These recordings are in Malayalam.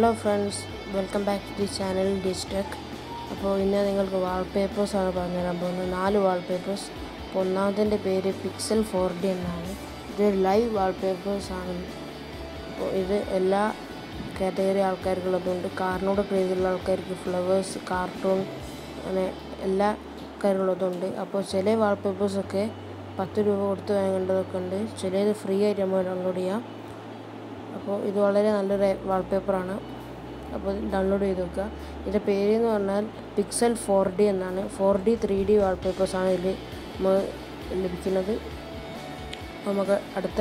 Hello friends, welcome back to the channel Digitech. അപ്പോൾ ഇന്ന് നിങ്ങൾക്ക് വാൾപേപ്പേഴ്സ് ആണ് പറഞ്ഞുതരാൻ പോകുന്നത്. 4 വാൾപേപ്പേഴ്സ്. അപ്പോൾ ഒന്നാമതിൻ്റെ പേര് പിക്സൽ 4D എന്നാണ്. ഇതൊരു ലൈവ് വാൾപേപ്പേഴ്സ് ആണ്. അപ്പോൾ ഇത് എല്ലാ കാറ്റഗറി ആൾക്കാർക്കുള്ളതുണ്ട്. കാറിനോട് ക്രേസുള്ള ആൾക്കാർക്ക്, ഫ്ലവേഴ്സ്, കാർട്ടൂൺ, അങ്ങനെ എല്ലാ കാര്യങ്ങളുള്ളതുണ്ട്. അപ്പോൾ ചില വാൾപേപ്പേഴ്സൊക്കെ 10 രൂപ കൊടുത്ത് വാങ്ങേണ്ടതൊക്കെ ഉണ്ട്. ചിലത് ഫ്രീ ആയിട്ട് നമ്മൾ ഡൗൺലോഡ് ചെയ്യാം. അപ്പോൾ ഇത് വളരെ നല്ലൊരു വാൾപേപ്പറാണ്. അപ്പോൾ ഡൗൺലോഡ് ചെയ്ത് വെക്കുക. ഇതിൻ്റെ പേരെന്ന് പറഞ്ഞാൽ പിക്സൽ 4D എന്നാണ്. 4D 3D വാൾപേപ്പേഴ്സാണ് ഇതിൽ ലഭിക്കുന്നത്. അപ്പോൾ നമുക്ക് അടുത്ത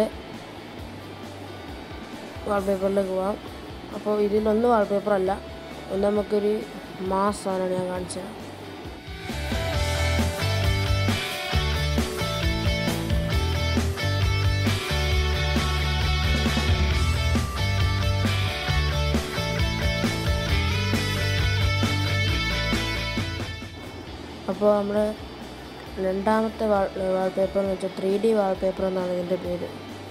വാൾപേപ്പറിലേക്ക് പോകാം. അപ്പോൾ ഇതിലൊന്നും വാൾപേപ്പറല്ല, ഒന്ന് നമുക്കൊരു മാസ് സാധനമാണ് ഞാൻ കാണിച്ചത്. അപ്പോൾ നമ്മൾ രണ്ടാമത്തെ വാൾപേപ്പർ എന്ന് വെച്ചാൽ 3D വാൾപേപ്പർ എന്നാണ് ഇതിൻ്റെ പേര്.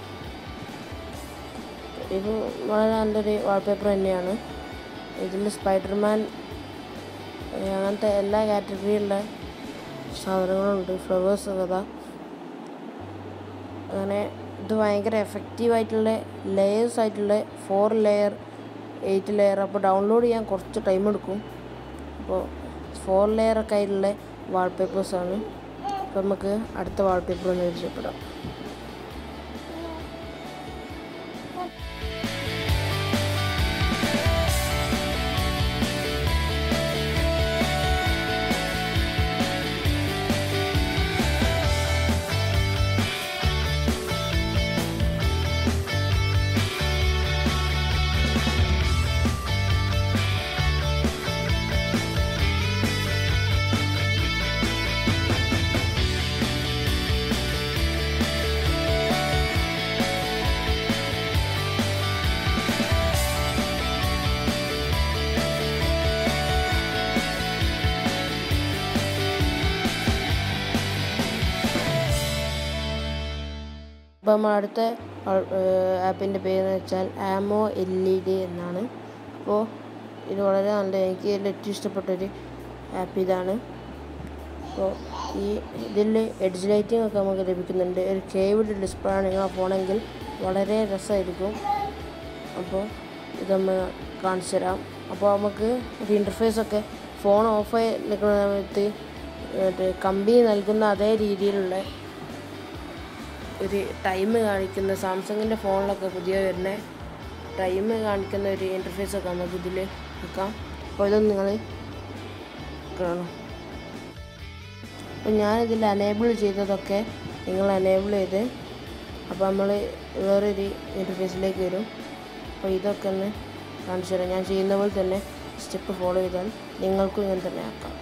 ഇത് വളരെ നല്ലൊരു വാൾപേപ്പർ തന്നെയാണ്. ഇതിൽ സ്പൈഡർമാൻ അങ്ങനത്തെ എല്ലാ കാറ്റഗറിയിലുള്ള സാധനങ്ങളുണ്ട്. ഫ്ലവേഴ്സ് കഥ അങ്ങനെ. ഇത് ഭയങ്കര എഫക്റ്റീവായിട്ടുള്ള ലെയേഴ്സ് ആയിട്ടുള്ള 4 ലെയർ 8 ലെയർ. അപ്പോൾ ഡൗൺലോഡ് ചെയ്യാൻ കുറച്ച് ടൈം എടുക്കും. അപ്പോൾ 4 ലെയറൊക്കെ ആയിട്ടുള്ള വാൾപേപ്പേഴ്സാണ്. അപ്പോൾ നമുക്ക് അടുത്ത വാൾപേപ്പർ ഒന്ന് പരിചയപ്പെടാം. അപ്പോൾ നമ്മൾ അടുത്ത ആപ്പിൻ്റെ പേരെന്ന് വെച്ചാൽ ആമോ LED എന്നാണ്. അപ്പോൾ ഇത് വളരെ നല്ല, എനിക്ക് ഏറ്റവും ഇഷ്ടപ്പെട്ടൊരു ആപ്പ് ഇതാണ്. അപ്പോൾ ഇതിൽ എഡ്ജ് ലൈറ്റിംഗ് ഒക്കെ നമുക്ക് ലഭിക്കുന്നുണ്ട്. ഒരു കേവ്ഡ് ഡിസ്പ്ലേ ആണ് നിങ്ങൾ ഫോണെങ്കിൽ വളരെ രസമായിരിക്കും. അപ്പോൾ ഇത് നമ്മൾ കാണിച്ചു തരാം. അപ്പോൾ നമുക്ക് ഒരു ഇൻ്റർഫേസൊക്കെ ഫോൺ ഓഫായി നിൽക്കുന്ന സമയത്ത് കമ്പനി നൽകുന്ന അതേ രീതിയിലുള്ള ഒരു ടൈം കാണിക്കുന്ന, സാംസങ്ങിൻ്റെ ഫോണിലൊക്കെ പുതിയ വരുന്ന ടൈം കാണിക്കുന്ന ഒരു ഇൻ്റർഫേസൊക്കെ നമുക്ക് ഇതിൽ വെക്കാം. അപ്പോൾ ഇതൊന്ന് നിങ്ങൾ കാണും. അപ്പോൾ ഞാനിതിൽ അനേബിൾ ചെയ്തതൊക്കെ നിങ്ങൾ അനേബിൾ ചെയ്ത്, അപ്പോൾ നമ്മൾ വേറൊരു ഇൻ്റർഫേസിലേക്ക് വരും. അപ്പോൾ ഇതൊക്കെ ഒന്ന് കാണിച്ചു തരാം. ഞാൻ ചെയ്യുന്ന പോലെ തന്നെ സ്റ്റെപ്പ് ഫോളോ ചെയ്താൽ നിങ്ങൾക്കും ഇങ്ങനെ തന്നെ ആക്കാം.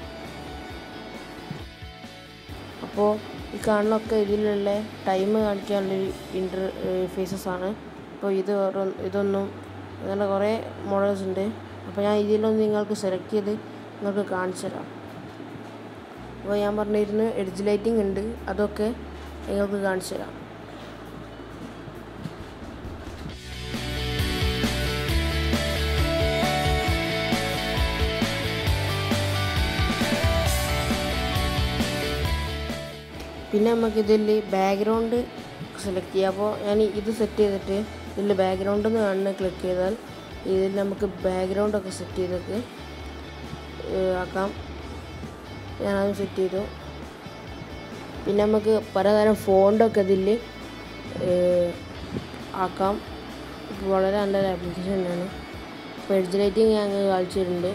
അപ്പോൾ ഈ കാണുന്നൊക്കെ ഇതിലുള്ള ടൈം കാണിക്കാനുള്ളൊരു ഇൻ്റർഫേസസാണ്. അപ്പോൾ ഇതൊന്നും അങ്ങനെ കുറേ മോഡൽസ് ഉണ്ട്. അപ്പോൾ ഞാൻ ഇതിലൊന്ന് നിങ്ങൾക്ക് സെലക്ട് ചെയ്ത് നിങ്ങൾക്ക് കാണിച്ചു തരാം. അപ്പോൾ ഞാൻ പറഞ്ഞിരുന്നു എഡ്ജ് ലൈറ്റിംഗ് ഉണ്ട്, അതൊക്കെ നിങ്ങൾക്ക് കാണിച്ചു തരാം. പിന്നെ നമുക്കിതിൽ ബാക്ക്ഗ്രൗണ്ട് സെലക്ട് ചെയ്യാം. അപ്പോൾ ഞാൻ ഇത് സെറ്റ് ചെയ്തിട്ട് ഇതിൽ ബാക്ക്ഗ്രൗണ്ട് എന്ന് കാണുന്ന ക്ലിക്ക് ചെയ്താൽ ഇതിൽ നമുക്ക് ബാക്ക്ഗ്രൗണ്ടൊക്കെ സെറ്റ് ചെയ്തൊക്കെ ആക്കാം. ഞാനത് സെറ്റ് ചെയ്തു. പിന്നെ നമുക്ക് പലതരം ഫോണ്ടൊക്കെ ഇതിൽ ആക്കാം. ഇപ്പോൾ വളരെ നല്ലൊരു ആപ്ലിക്കേഷൻ തന്നെയാണ്. ഇപ്പോൾ എഡ്ജ് ലൈറ്റിംഗ് ഞാൻ കളിച്ചിട്ടുണ്ട്.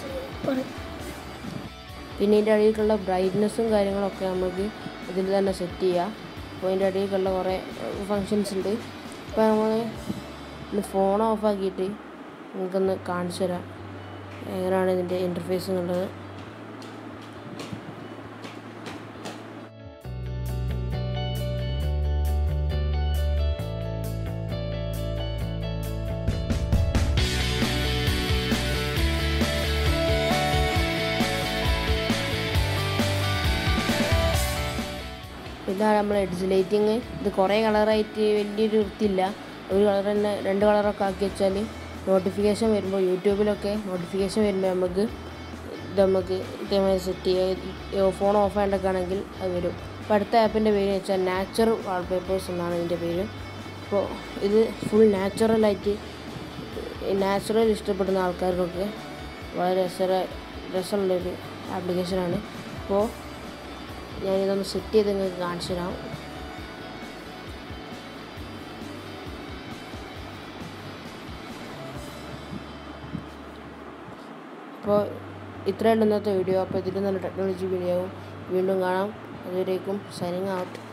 പിന്നെ ഇതിൻ്റെ അടിയിലേക്കുള്ള ബ്രൈറ്റ്നസ്സും കാര്യങ്ങളൊക്കെ നമുക്ക് ഇതിൽ തന്നെ സെറ്റ് ചെയ്യാം. അപ്പോൾ ഇതിൻ്റെ അടിയിലേക്കുള്ള കുറേ ഫങ്ഷൻസ് ഉണ്ട്. ഇപ്പോൾ നമ്മൾ ഫോൺ ഓഫാക്കിയിട്ട് നിങ്ങൾക്കൊന്ന് കാണിച്ചു തരാം എങ്ങനെയാണ് ഇതിൻ്റെ ഇൻ്റർഫേസ് എന്നുള്ളത്. ഇതാണ് നമ്മൾ എഡ്ജ് ലൈറ്റിങ്. ഇത് കുറേ കളറായിട്ട് വലിയൊരു വൃത്തിയില്ല. ഒരു കളർ തന്നെ 2 കളറൊക്കെ ആക്കി വെച്ചാൽ നോട്ടിഫിക്കേഷൻ വരുമ്പോൾ യൂട്യൂബിലൊക്കെ നോട്ടിഫിക്കേഷൻ വരുമ്പോൾ നമുക്ക് ഇതേമാതിരി സെറ്റ് ചെയ്യുക. ഫോൺ ഓഫ് ചെയ്യേണ്ടൊക്കെ ആണെങ്കിൽ അത് വരും. അപ്പോൾ അടുത്ത ആപ്പിൻ്റെ പേര് വെച്ചാൽ നാച്ചുറൽ വാൾപേപ്പേഴ്സ് എന്നാണ് ഇതിൻ്റെ പേര്. അപ്പോൾ ഇത് ഫുൾ നാച്ചുറൽ ഇഷ്ടപ്പെടുന്ന ആൾക്കാർക്കൊക്കെ വളരെ രസമുള്ളൊരു ആപ്ലിക്കേഷനാണ്. അപ്പോൾ ഞാനിതൊന്ന് സെറ്റ് ചെയ്ത് നിങ്ങൾക്ക് കാണിച്ചു തരാം. അപ്പോൾ ഇത്രയുള്ള ഇന്നത്തെ വീഡിയോ. അപ്പോൾ ഇതിൽ നല്ല ടെക്നോളജി വീഡിയോ വീണ്ടും കാണാം. അതുവരേക്കും സൈനിങ് ഔട്ട്.